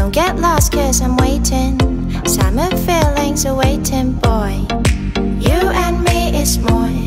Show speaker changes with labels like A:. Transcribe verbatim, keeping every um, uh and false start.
A: Don't get lost cause I'm waiting. Summer feelings are waiting, boy. You and me is more.